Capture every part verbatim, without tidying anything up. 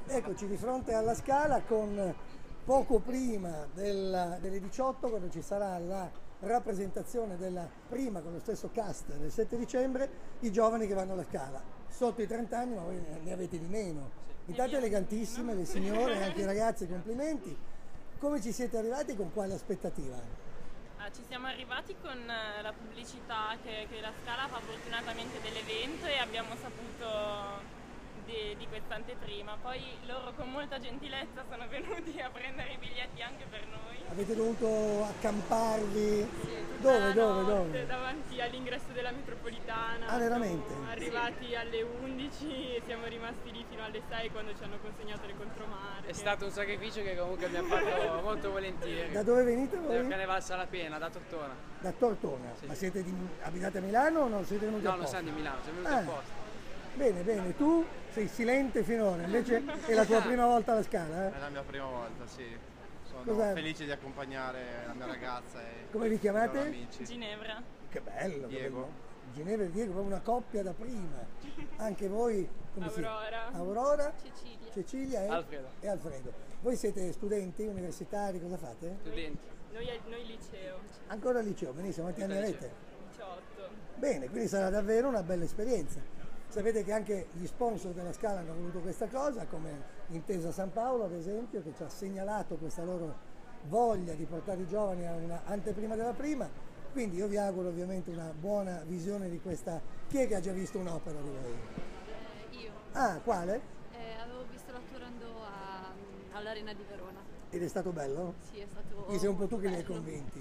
Eccoci di fronte alla Scala con poco prima del- delle diciotto, quando ci sarà la rappresentazione della prima con lo stesso cast del sette dicembre, i giovani che vanno alla Scala. Sotto i trenta anni, ma voi ne avete di meno. Intanto elegantissime le signore e anche i ragazzi, complimenti. Come ci siete arrivati e con quale aspettativa? Ah, ci siamo arrivati con eh, la pubblicità che, che la Scala fa fortunatamente dell'evento e abbiamo saputo di, di questa anteprima. Poi loro con molta gentilezza sono venuti a prendere i biglietti anche per noi. Avete dovuto accamparvi? Tutta Dove, la dove, notte dove? davanti all'ingresso della metropolitana. Ah, veramente? Siamo arrivati alle undici e siamo rimasti lì fino alle sei quando ci hanno consegnato le contromarche. È stato un sacrificio che comunque abbiamo fatto molto volentieri. Da dove venite voi? Perché ne valsa la pena, da Tortona. Da Tortona. Sì. Ma siete di, abitate a Milano o non siete venuti No, non apposta? siamo di Milano, siamo venuti Ah. apposta. Bene, bene, tu sei silente finora, invece è la tua prima volta alla Scala, È eh? la mia prima volta, sì. Sono Cos'è? felice di accompagnare la mia ragazza e Come vi chiamate? i loro amici. Ginevra. Che bello, che Diego. bello. Ginevra e Diego, proprio una coppia da prima. Anche voi, come si Aurora. Aurora, Cecilia. Cecilia e Alfredo. e Alfredo. Voi siete studenti universitari, cosa fate? Studenti. Noi, noi liceo. Ancora al liceo, benissimo, quanti anni Liceo. avete? diciotto. Bene, quindi sarà davvero una bella esperienza. Sapete che anche gli sponsor della Scala hanno voluto questa cosa, come Intesa San Paolo ad esempio, che ci ha segnalato questa loro voglia di portare i giovani a una anteprima della prima. Quindi io vi auguro ovviamente una buona visione di questa. Chi è che ha già visto un'opera di voi? Eh, io Ah, quale? eh, avevo visto la Turandot a- all'Arena di Verona. Ed è stato bello? Sì, è stato. Quindi sei un po' tu che li hai bello. convinti.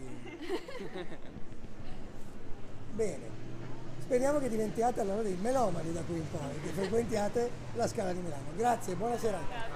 Bene. Speriamo che diventiate allora dei melomani da qui in poi, che frequentiate la Scala di Milano. Grazie, buona serata.